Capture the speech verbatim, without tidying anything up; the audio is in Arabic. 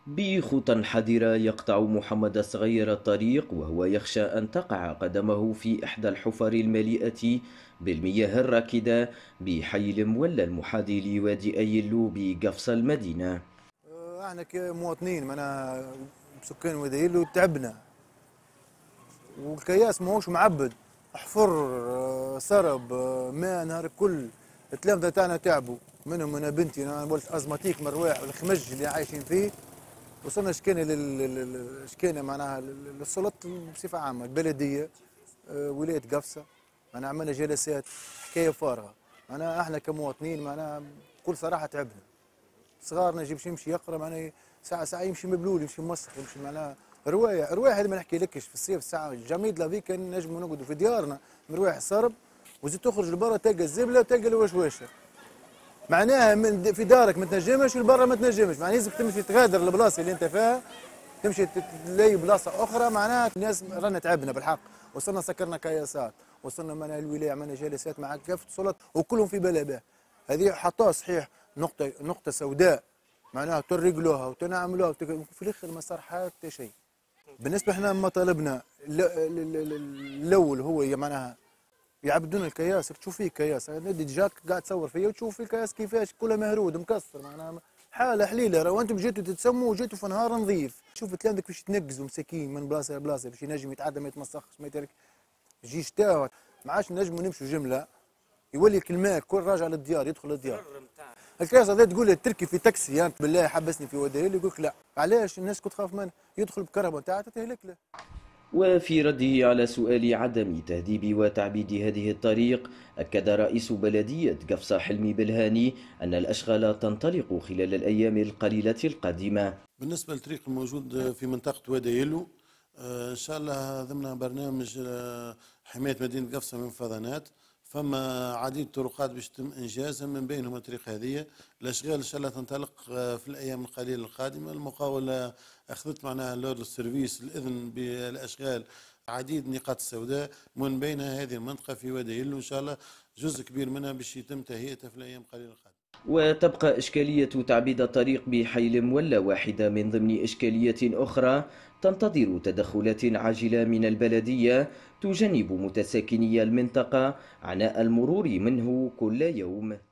بخطى حذرة يقطع محمد الصغير الطريق وهو يخشى أن تقع قدمه في إحدى الحفر المليئة بالمياه الراكدة بحي المولى المحاذي لوادي أيلو بقفص المدينة. احنا كمواطنين معناها سكان وادي أيلو تعبنا، والكياس ماهوش معبد، حفر آه، سرب آه، ماء نهار الكل. التلامذه تاعنا تعبوا، منهم انا بنتي، انا ولد ازماتيك من الرواح والخمج اللي عايشين فيه. وصلنا شكينا لل شكينا معناها للسلطات بصفه عامه، البلديه آه، ولايه قفصه. معناها عملنا جلسات، حكايه فارغه. معناها احنا كمواطنين معناها بكل صراحه تعبنا. صغارنا يجي باش يمشي يقرا معناها ساعه ساعه يمشي مبلول، يمشي موسخ، يمشي معناها روايح روايح. هذه ما نحكي لكش في الصيف الساعه جميد لا كان نجموا نقعدوا في ديارنا من روايح الصرب، وزيد تخرج لبرا تلقى الزبله وتلقى الوشواشه. معناها من في دارك ما تنجمش والبرا ما تنجمش، معناها لازم تمشي تغادر البلاصه اللي انت فيها، تمشي تلاقي بلاصه اخرى. معناها الناس رانا تعبنا بالحق، وصلنا سكرنا كياسات، وصلنا معناها الولايه عملنا جلسات مع كافه السلطات وكلهم في بلا به. هذه حطوها صحيح نقطه نقطه سوداء، معناها ترجلوها وتنعملوها وفي الاخر ما صار حتى شيء. بالنسبه احنا مطالبنا الاول هو معناها يعبدون الكياس. تشوف فيه كياس، ندي جاك قاعد تصور فيه وتشوف في الكياس كيفاش كله مهرود مكسر، معناها حاله حليله. وانتم جيتوا تتسموا وجيتوا في نهار نظيف. شوف تلامذك باش يتنقزوا مساكين من بلاصه لبلاصه باش ينجم يتعدى ما يتمسخش ما يترك يجي شتاء. ما عادش نجموا نمشوا جمله، يولي الماء كل راجع للديار يدخل للديار. الكاس هذا تقول تركي في تاكسي يعني بالله حبسني في وديه يقول لك لا، علاش الناس كنت تخاف منه يدخل بكهرباء تاعته تهلك له. وفي رده على سؤال عدم تهذيب وتعبيد هذه الطريق، أكد رئيس بلدية قفصة حلمي بالهاني أن الأشغال تنطلق خلال الأيام القليلة القادمة. بالنسبة للطريق الموجود في منطقة وادي أيلو، إن شاء الله ضمن برنامج حماية مدينة قفصة من الفضانات، فما عديد الطرقات باش يتم إنجازها، من بينهم الطريق هذه. الأشغال إن شاء الله تنطلق في الأيام القليلة القادمة. المقاولة أخذت معناها لور سيرفيس الإذن بالأشغال عديد النقاط السوداء، من بينها هذه المنطقة في وادي أيلو. إن شاء الله جزء كبير منها باش يتم تهيئتها في الأيام القليلة القادمة. وتبقى إشكالية تعبيد الطريق بحي المولى واحدة من ضمن إشكالية أخرى تنتظر تدخلات عاجلة من البلدية تجنب متساكني المنطقة عناء المرور منه كل يوم.